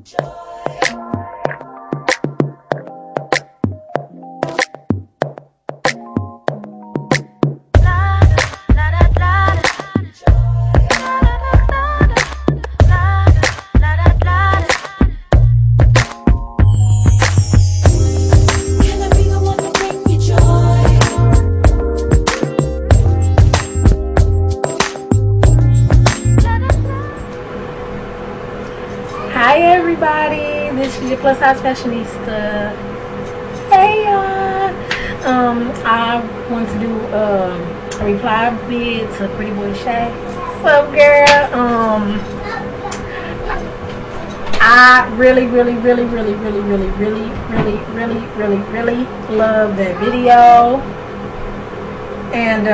Hi everybody, this is your plus size fashionista. Hey y'all. I want to do a reply bid to Pretty Boy Shay. What's up, girl? I really love that video, and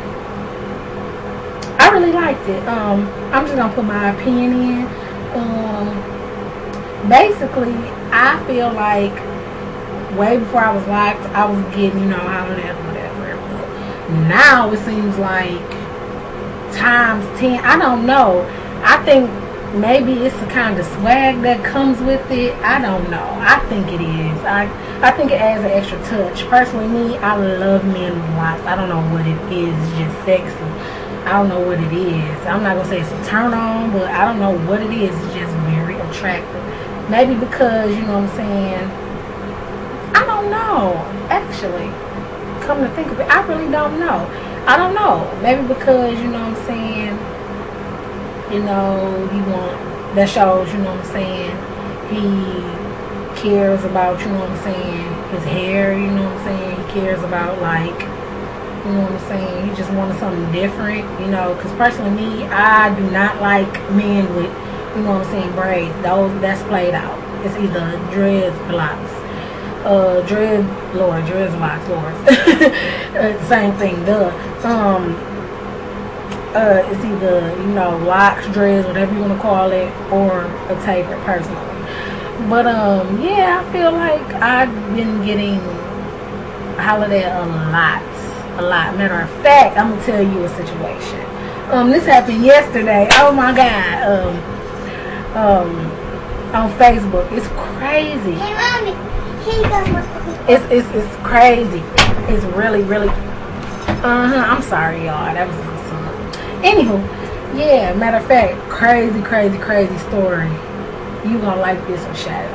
I really liked it. I'm just gonna put my opinion in. Basically, I feel like way before I was locked, I was getting, all of that, whatever. But now it seems like times 10. I don't know. I think maybe it's the kind of swag that comes with it. I don't know. I think it is. I think it adds an extra touch. Personally, me, I love men with locks. I don't know what it is. It's just sexy. I don't know what it is. I'm not going to say it's a turn on, but I don't know what it is. It's just very attractive. Maybe because, you know what I'm saying, I don't know. Actually, come to think of it, I really don't know. I don't know. Maybe because, you know what I'm saying, that shows, you know what I'm saying, he cares about, you know what I'm saying, his hair, you know what I'm saying, he cares about, like, you know what I'm saying, he just wanted something different, because personally me, I do not like men with, you know what I'm saying, braids. That's played out. It's either dreads, locks, dreads, locks, lords. Same thing, duh. It's either, locks, dreads, whatever you want to call it, or a taper, personally. But, yeah, I feel like I've been getting hollered at a lot. Matter of fact, I'm going to tell you a situation. This happened yesterday. Oh, my God. On Facebook. It's crazy. Hey, Mommy. It's crazy. It's really I'm sorry, y'all. That was my son. Anywho, yeah, matter of fact, crazy story. You gonna like this one, Shay.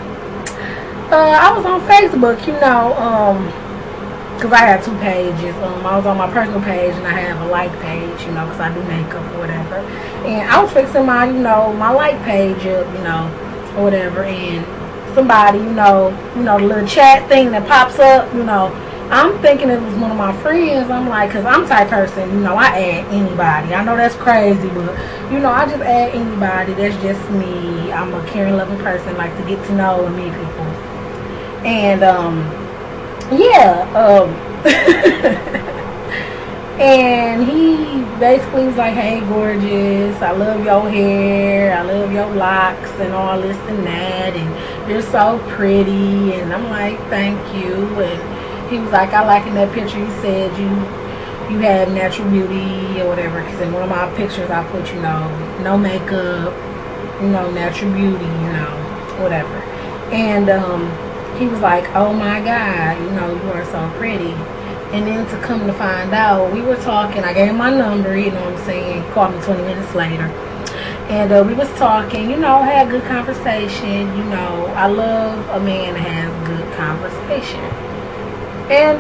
I was on Facebook, because I have two pages. I was on my personal page and I have a like page, because I do makeup or whatever. And I was fixing my, my like page up, or whatever. And somebody, the little chat thing that pops up, I'm thinking it was one of my friends. I'm like, because I'm the type person, I add anybody. I know that's crazy, but, I just add anybody. That's just me. I'm a caring, loving person, like to get to know and meet people. And, and he basically was like, hey, gorgeous, I love your hair, I love your locks and all this and that, and you're so pretty. And I'm like, thank you. And he was like, I like in that picture you said you had natural beauty or whatever, because in one of my pictures I put, no makeup, natural beauty, whatever. And he was like, oh my God, you are so pretty. And then to come to find out, we were talking, I gave him my number, you know what I'm saying, he called me 20 minutes later. And we was talking, had good conversation, I love a man that has good conversation. And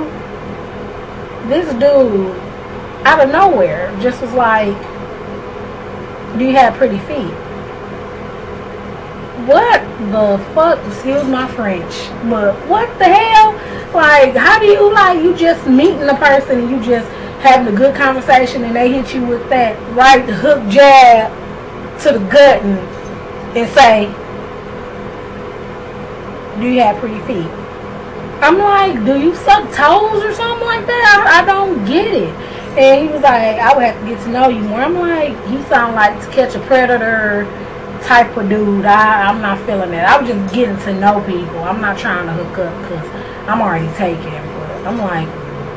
this dude, out of nowhere, just was like, do you have pretty feet? What the fuck? Excuse my French, but what the hell? Like, how do you just meeting a person and you just having a good conversation and they hit you with that right hook jab to the gut and say, do you have pretty feet? I'm like, do you suck toes or something like that? I don't get it. And he was like, I would have to get to know you more. I'm like, he sound like To Catch a Predator type of dude. I'm not feeling that. I was just getting to know people. I'm not trying to hook up because I'm already taken. But I'm like,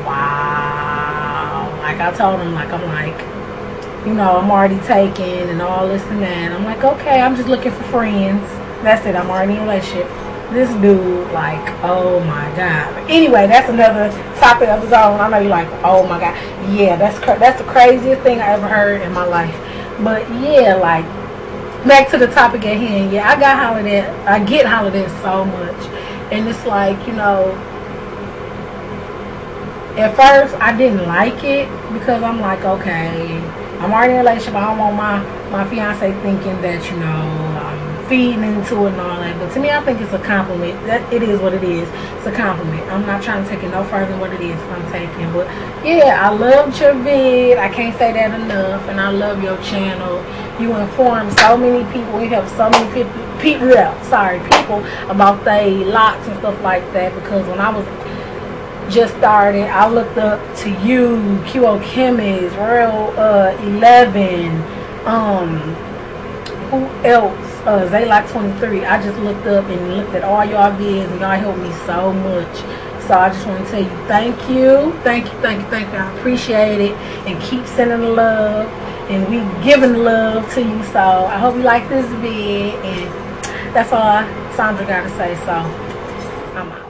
wow. Like I told him, I'm already taken and all this and that. I'm like, okay, I'm just looking for friends. That's it. I'm already in a relationship. This dude, like, oh my god. But anyway, that's another topic of his own. I know you're like, oh my god. Yeah, that's the craziest thing I ever heard in my life. But yeah, like, back to the topic at hand. Yeah, I get hollered at so much. And it's like, you know, at first I didn't like it because I'm like, okay, I'm already in a relationship. I don't want my fiance thinking that, you know, I'm feeding into it and all that. But to me, I think it's a compliment. That it is what it is. It's a compliment. I'm not trying to take it no further than what it is I'm taking. But yeah, I loved your vid. I can't say that enough. And I love your channel. You inform so many people. You help so many people about they locks and stuff like that. Because when I was just started, I looked up to you, QO Chemist, Real 11, who else? Zaylock 23. I just looked up and looked at all y'all vids, and y'all helped me so much. So I just want to tell you thank you. I appreciate it, and keep sending the love, and we giving the love to you. So I hope you like this vid, and that's all Sandra got to say. So I'm out.